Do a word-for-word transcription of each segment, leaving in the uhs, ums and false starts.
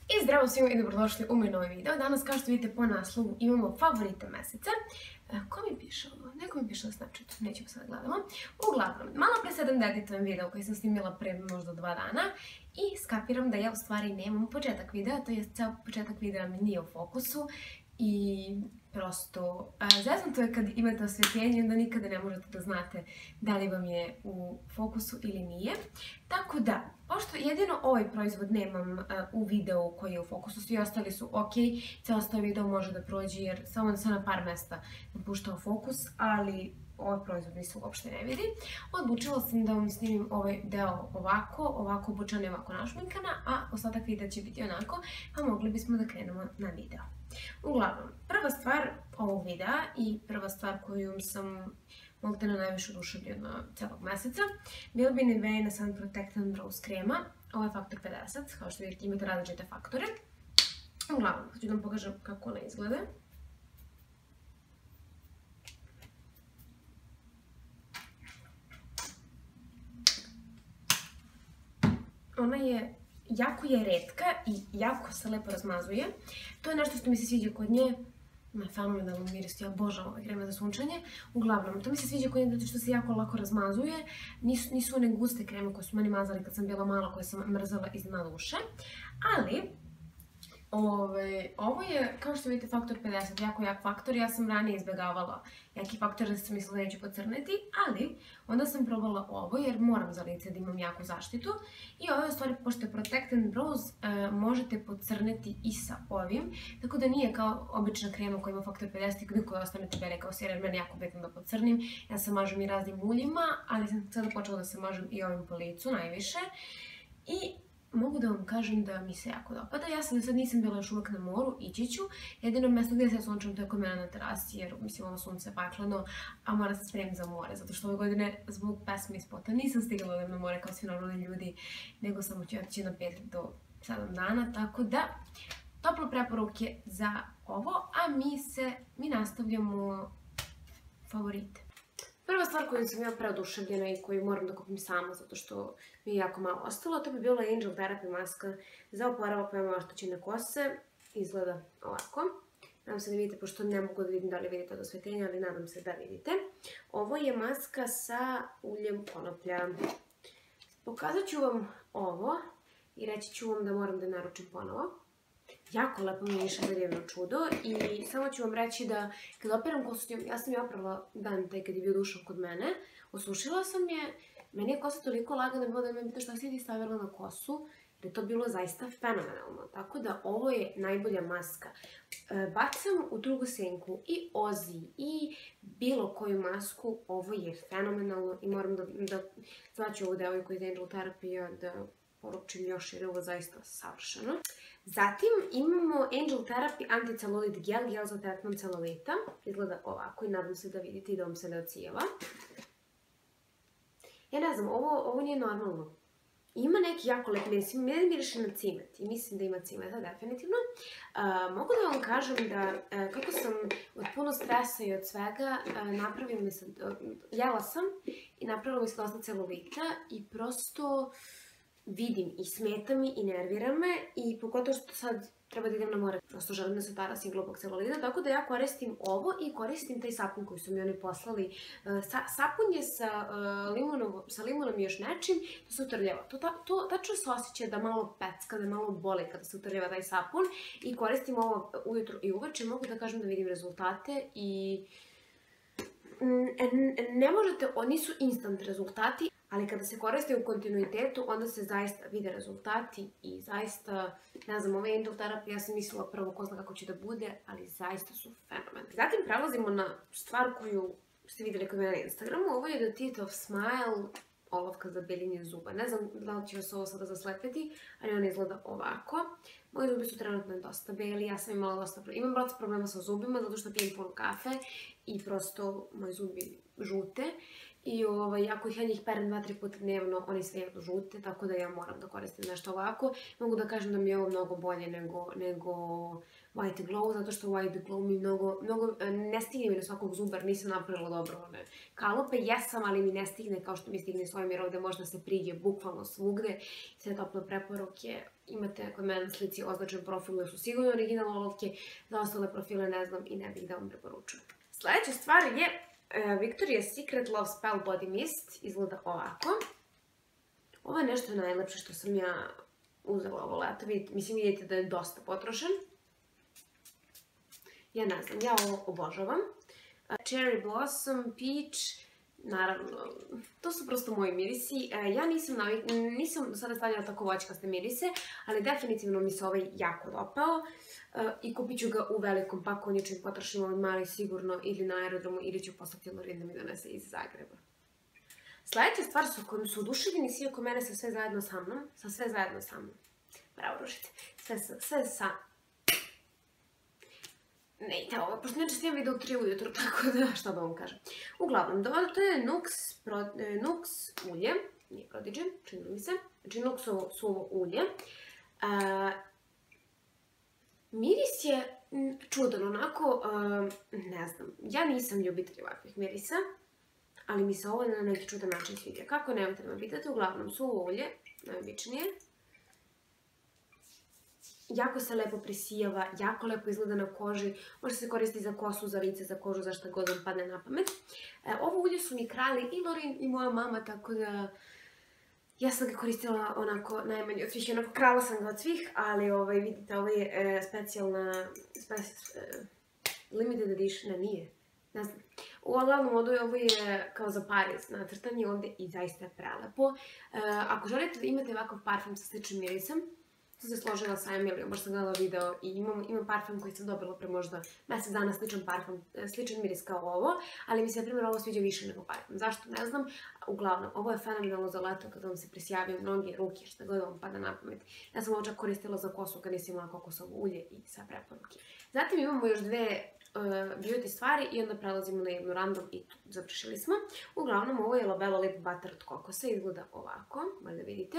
I zdravo svima i dobrodošli u moj novi video. Danas, kao što vidite po naslovu, imamo favorite meseca. Ko mi piše ovo? Neko mi piše na Snapchatu, nećemo sada gledamo. Uglavnom, malo pre sedam da editujem video koji sam snimila pre možda dva dana i skapiram da ja u stvari nemam početak videa, to je ceo početak videa mi nije u fokusu i prosto zeznuto je kad imate osvjetljenje da nikada ne možete da znate da li vam je u fokusu ili nije. Tako da, pošto jedino ovaj proizvod nemam u videu koji je u fokusu, svi ostali su ok, ceo ostao video može da prođe jer samo da se na par mesta napuštao fokus, ali ovaj proizvod mi se uopšte ne vidi. Odlučila sam da vam snimim ovaj deo ovako, ovako obučana i ovako našminkana, a ostatak videa će biti onako, a mogli bismo da krenemo na video. Uglavnom, prva stvar ovog videa i prva stvar koju sam možda na najviše oduševljena celog meseca bila bi Niveina Sun Protect and Brows krema. Ovo je faktor pedeset, kao što vidite imate različite faktore. Uglavnom, hoću da vam pokažem kako ona izgleda. Ona je, jako je retka i jako se lepo razmazuje. To je nešto što mi se sviđa kod nje. Ima fenomenalno miris, ja obožavam ove kreme za sunčanje. Uglavnom, to mi se sviđa kod nje zato što se jako lako razmazuje. Nisu, nisu one guste kreme koje su meni mazali kad sam bila mala, koje sam mrzela iz dna duše. Ali, Ove, ovo je, kao što vidite, faktor pedeset, jako jak faktor. Ja sam ranije izbjegavala jaki faktor da sam mislila da neću pocrniti, ali onda sam probala ovo jer moram za lice da imam jaku zaštitu. I ovo je u stvari, pošto je Protect and Brows, e, možete pocrniti i sa ovim. Tako da nije kao obična krema koja ima faktor pedeset i koja ostanete bele kao sjer, jer meni je jako bitno da pocrnim. Ja se mažem i raznim uljima, ali sam sada počela da se mažem i ovim po licu najviše. I mogu da vam kažem da mi se jako dopada. Ja sam sad nisam bila još uvek na moru, ići ću. Jedino mjesto gdje se sunčam to je kod mene na terasi jer mislim ovo sunce je pakleno, a moram se spremiti za more. Zato što ove godine zbog pesme i spota nisam stigla odem na more kao svi normalni ljudi, nego samo ću otići na pet do sedam dana. Tako da, tople preporuke za ovo, a mi se, mi nastavljamo favorite. Prva stvar koju sam ja preoduševljena i koju moram da kupim sama zato što mi je jako malo ostalo, to bi bila Angel Therapy maska za oporavak veoma oštećene kose. Izgleda ovako. Nadam se da vidite, pošto ne mogu da vidim da li vidite od osvetljenja, ali nadam se da vidite. Ovo je maska sa uljem konoplja. Pokazat ću vam ovo i reći ću vam da moram da naručim ponovo. Jako lepo mi je šarljivo čudo i samo ću vam reći da kad operam kosu, ja sam je oprala dan taj kad je bio dušan kod mene, osušila sam je, meni je kosa toliko lagana bila da me pita šta si ti stavila na kosu, jer je to bilo zaista fenomenalno, tako da ovo je najbolja maska. Bacam u drugu senku i Ozi i bilo koju masku, ovo je fenomenalno i moram da, da zvaću ovu devojku iz Angel Therapy da poručim još jer je ovo zaista savršeno. Zatim imamo Angel Therapy Anti-Celulit Gel, gel za tretman celulita. Izgleda ovako i nadam se da vidite i da vam se ne ocijeva. Ja ne znam, ovo, ovo nije normalno. Ima neki jako lep miris, meni miriše na cimet i mislim da ima cimeta definitivno. Uh, mogu da vam kažem da uh, kako sam od puno stresa i od svega uh, napravila mi se, uh, jela sam i napravila mi se dosta celulita i prosto vidim i smeta mi i nervira me i pogotovo što sad treba da idem na more, prosto želim da se tarasim glubog celulita, tako da ja koristim ovo i koristim taj sapun koji su mi oni poslali. Sa, sapun je sa, uh, limonom, sa limonom i još nečim, to se utrljava. To, to, to tačno se osjeća da malo pecka, da malo boli kada se utrljava taj sapun i koristim ovo ujutro i uveče. Mogu da kažem da vidim rezultate i ne možete, oni su instant rezultati, ali kada se koriste u kontinuitetu, onda se zaista vide rezultati i zaista, ne znam, ove Angel Therapy, ja sam mislila prvo ko zna kako će da bude, ali zaista su fenomenalni. Zatim prelazimo na stvar koju ste vidjeli kod mene na Instagramu, ovo je The Teeth of Smile, olovka za beljenje zuba. Ne znam da li će vas ovo sada zaslepiti, ali ona izgleda ovako. Moji zubi su trenutno dosta beli, ja sam imala dosta problema. Imam dosta problema sa zubima zato što pijem puno kafe i prosto moji zubi žute. I ovaj, ako ih ja njih perem dva tri puta dnevno, oni sve jedu žute, tako da ja moram da koristim nešto ovako. Mogu da kažem da mi je ovo mnogo bolje nego, nego White Glow, zato što White Glow mi mnogo, mnogo ne stigne mi na svakog zuba, nisam napravila dobro one kalupe. Jesam, ali mi ne stigne kao što mi stigne svojim, jer ovde možda se priđe bukvalno svugde. Sve tople preporuke imate kod mene na slici označen profil, jer su sigurno originalne olovke, za ostale profile ne znam i ne bih da vam preporučujem. Sljedeća stvar je Victoria's Secret Love Spell Body Mist, izgleda ovako. Ovo je nešto najlepše što sam ja uzela ovo leto, mislim vidite da je dosta potrošen. Ja ne znam, ja ovo obožavam. Cherry Blossom, Peach, naravno, to su prosto moji mirisi. Ja nisam, nisam do sada stavljala tako voćkaste mirise, ali definitivno mi se ovaj jako dopao. I kupit ću ga u velikom pakovanju, čim potrošim ovaj mali sigurno ili na aerodromu ili ću poslati Lorin da mi donese iz Zagreba. Sljedeća stvar su kojim su oduševljeni svi oko mene sa sve zajedno sa mnom. Sa sve zajedno sa mnom. Bravo, Ružice. Sve sa... Ne ide ovo, pošto neče snijem video u tri ujutro, tako da šta da vam kažem. Uglavnom, to je Nux ulje, nije Prodigy, čini mi se. Znači Nuxovo suvo ulje. Miris je čudan, onako, ne znam, ja nisam ljubitelj ovakvih mirisa, ali mi se ovo na neki čudan način sviđa. Kako, nemojte da me pitate, uglavnom suvo ulje, najobičnije. Jako se lepo prisijava, jako lepo izgleda na koži, može se koristiti za kosu, za lice, za kožu, za šta god vam padne na pamet. Ovo ulje su mi krali i Lorin i moja mama, tako da ja sam ga koristila onako najmanje od svih, onako krala sam ga od svih, ali vidite, ovo je specijalna, limited edition, ne, nije, ne znam. Uglavnom, ovo je kao za Pariz nacrtanje ovde i zaista je prelepo. Ako želite da imate ovakav parfum sa sličnim mirisom, sam se složila sa Emilijom, baš sam gledala video i imam parfum koji sam dobila pre možda mesec dana, sličan parfum, sličan miris kao ovo, ali mi se, na primjer, ovo sviđa više nego parfum. Zašto? Ne znam. Uglavnom, ovo je fenomenalno za leto kada vam se prisjavaju noge, ruke, šta god vam pada na pamet. Ja sam ovo čak koristila za kosu kad nisam imala kokosovo ulje i sve preporuke. Zatim imamo još dve beauty stvari i onda prelazimo na jednu random i završili smo. Uglavnom, ovo je Labello Lip Butter od kokosa, izgleda ovako, možda vidite.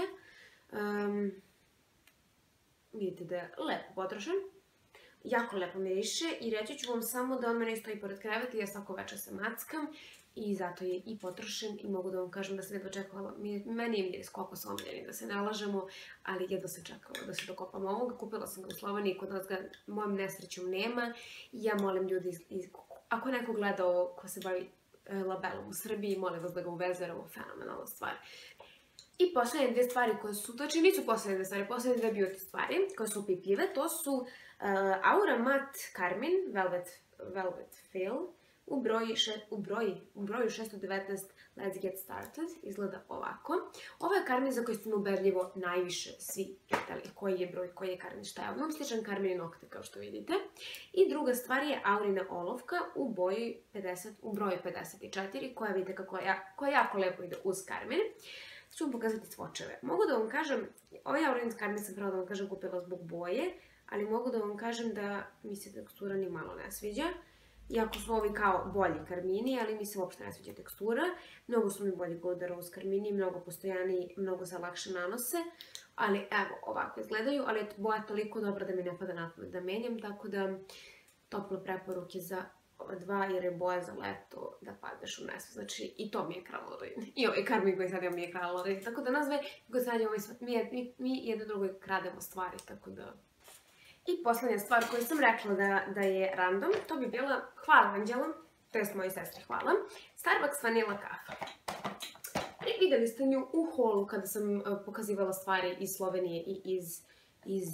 Vidite da je lepo potrošen, jako lepo miriše i reći ću vam samo da on mene stoji pored kreveta i ja svako večer se mackam i zato je i potrošen i mogu da vam kažem da sam jedva čekala, meni je miris kokosa omiljeni, da se ne lažemo, ali jedva sam čekala da se dokopam ovoga. Kupila sam ga u Sloveniji, kod nas ga mojom nesrećom nema i ja molim ljudi, ako neko gleda ovo ko se bavi Labellom u Srbiji, molim vas da ga uveze, jer ovo je fenomenalna stvar. I poslednje dve stvari koje su, znači nisu poslednje dve stvari, poslednje dve beauty stvari koje su opipljive, to su Aura Matte Carmine Velvet Fill u broju šesto devetnaest Let's Get Started, izgleda ovako. Ovo je karmin za koji ste ubedljivo najviše svi pitali koji je broj, koji je karmin, šta je. Imam sličan karmin i nokte kao što vidite. I druga stvar je Aurina olovka u broju pedeset četiri koja vidite koja jako lepo ide uz karmin. Ću vam pokazati svočeve. Mogu da vam kažem, ovaj Aurin karmin sam pravo da vam kažem kupila zbog boje, ali mogu da vam kažem da mi se tekstura ni malo ne sviđa. Iako su ovi kao bolji karmini, ali mi se uopšte ne sviđa tekstura. Mnogo su mi bolji Golden Rose karmini, mnogo postojaniji, mnogo se lakše nanose. Ali evo, ovako izgledaju, ali je boja toliko dobra da mi ne pada na pamet da menjam, tako da tople preporuke za ova dva, jer je boja za leto da padneš u nesvest. Znači, i to mi je krala Lorin. I ovaj karmin koji sad imam mi je krala Lorin. Tako da nas dve, koji sad imamo, mi jedno drugoj krademo stvari, tako da... I poslednja stvar koju sam rekla da je random, to bi bila hvala Anđela, to jest moji sestri hvala, Starbucks vanila kafa. Videli ste nju u holu kada sam pokazivala stvari iz Slovenije i iz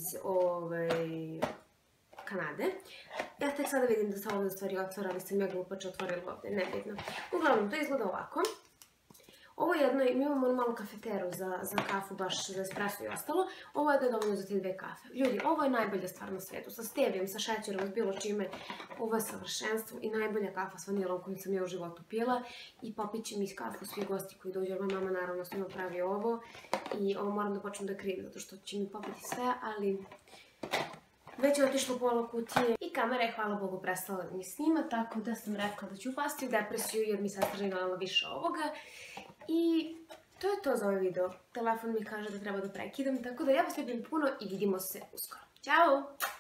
Kanade. Ja tek sada vidim da se ovdje stvari otvara, ali sam ja glupače otvorila ovdje, nebitno. Uglavnom, to izgleda ovako. Ovo je jedno, mi imamo malu kafeteru za kafu, baš za espresso i ostalo. Ovo je da je dovoljno za te dve kafe. Ljudi, ovo je najbolja stvar na svetu. Sa stevijom, sa šećerom, s bilo čime. Ovo je savršenstvo i najbolja kafa s vanilom koju sam ja u životu pila. I popit će mi iz kafu svi gosti koji dođu, jer moja mama naravno svima pravi ovo. I ovo moram da počnem da krijem, zato što će mi popiti sve, ali... Već je otišlo pola kutije i kamera je, hvala Bogu, prestala da mi snima, tako da sam rekla da ću upasti u depresiju jer mi sestra željela više ovoga. I to je to za ovaj video. Telefon mi kaže da treba da prekidam, tako da ja vas ljubim puno i vidimo se uskoro. Ćao!